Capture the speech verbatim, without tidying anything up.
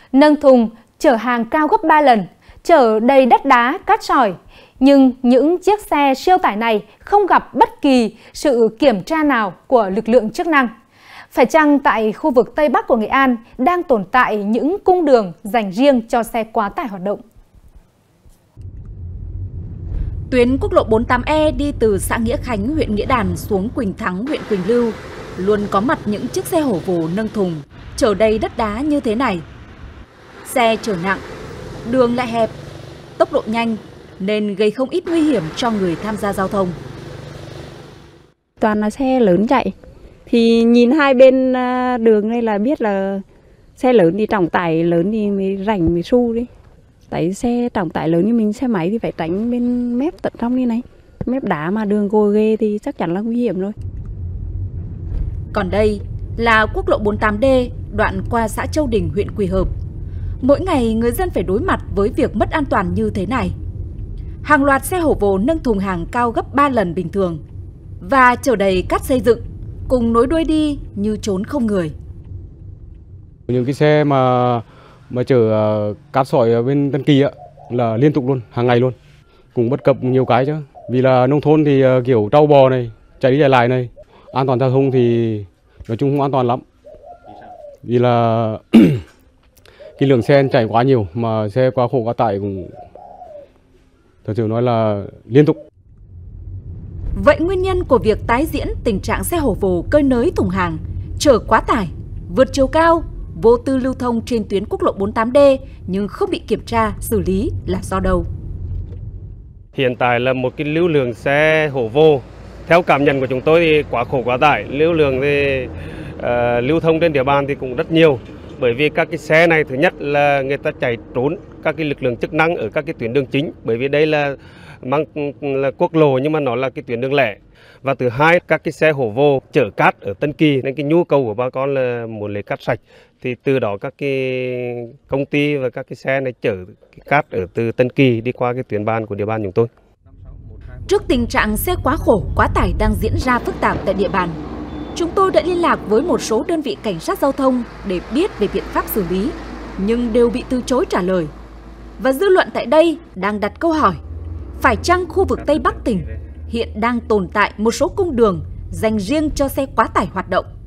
nâng thùng, chở hàng cao gấp ba lần, chở đầy đất đá, cát sỏi. Nhưng những chiếc xe siêu tải này không gặp bất kỳ sự kiểm tra nào của lực lượng chức năng. Phải chăng tại khu vực Tây Bắc của Nghệ An đang tồn tại những cung đường dành riêng cho xe quá tải hoạt động? Tuyến quốc lộ bốn mươi tám E đi từ xã Nghĩa Khánh, huyện Nghĩa Đàn xuống Quỳnh Thắng, huyện Quỳnh Lưu luôn có mặt những chiếc xe hổ vồ nâng thùng, chở đầy đất đá như thế này. Xe chở nặng, đường lại hẹp, tốc độ nhanh nên gây không ít nguy hiểm cho người tham gia giao thông. Toàn là xe lớn chạy, thì nhìn hai bên đường đây là biết là xe lớn đi trọng tải lớn thì mới rảnh mới xu đi. Tại xe trọng tải lớn như mình xe máy thì phải tránh bên mép tận trong như này. Mép đá mà đường gồ ghê thì chắc chắn là nguy hiểm rồi. Còn đây là quốc lộ bốn mươi tám D đoạn qua xã Châu Đình, huyện Quỳ Hợp. Mỗi ngày người dân phải đối mặt với việc mất an toàn như thế này. Hàng loạt xe hổ vồ nâng thùng hàng cao gấp ba lần bình thường và chở đầy cát xây dựng cùng nối đuôi đi như trốn không người. Những cái xe mà mà chở cát sỏi ở bên Tân Kỳ á, là liên tục luôn, hàng ngày luôn. Cũng bất cập nhiều cái chứ. Vì là nông thôn thì kiểu trâu bò này, chạy đi chạy lại này, an toàn giao thông thì nói chung không an toàn lắm. Vì là cái lượng xe chạy quá nhiều mà xe quá khổ quá tải cũng thật sự nói là liên tục. Vậy nguyên nhân của việc tái diễn tình trạng xe hổ vồ cơi nới thùng hàng, chở quá tải, vượt chiều cao, vô tư lưu thông trên tuyến quốc lộ bốn mươi tám D nhưng không bị kiểm tra, xử lý là do đâu? Hiện tại là một cái lưu lượng xe hổ vồ, theo cảm nhận của chúng tôi thì quá khổ quá tải, lưu lượng thì uh, lưu thông trên địa bàn thì cũng rất nhiều. Bởi vì các cái xe này thứ nhất là người ta chạy trốn các cái lực lượng chức năng ở các cái tuyến đường chính, bởi vì đây là mang là quốc lộ nhưng mà nó là cái tuyến đường lẻ. Và thứ hai, các cái xe hổ vồ chở cát ở Tân Kỳ nên cái nhu cầu của bà con là muốn lấy cát sạch, thì từ đó các cái công ty và các cái xe này chở cái cát ở từ Tân Kỳ đi qua cái tuyến bàn của địa bàn chúng tôi. Trước tình trạng xe quá khổ, quá tải đang diễn ra phức tạp tại địa bàn, chúng tôi đã liên lạc với một số đơn vị cảnh sát giao thông để biết về biện pháp xử lý, nhưng đều bị từ chối trả lời. Và dư luận tại đây đang đặt câu hỏi, phải chăng khu vực Tây Bắc tỉnh hiện đang tồn tại một số cung đường dành riêng cho xe quá tải hoạt động?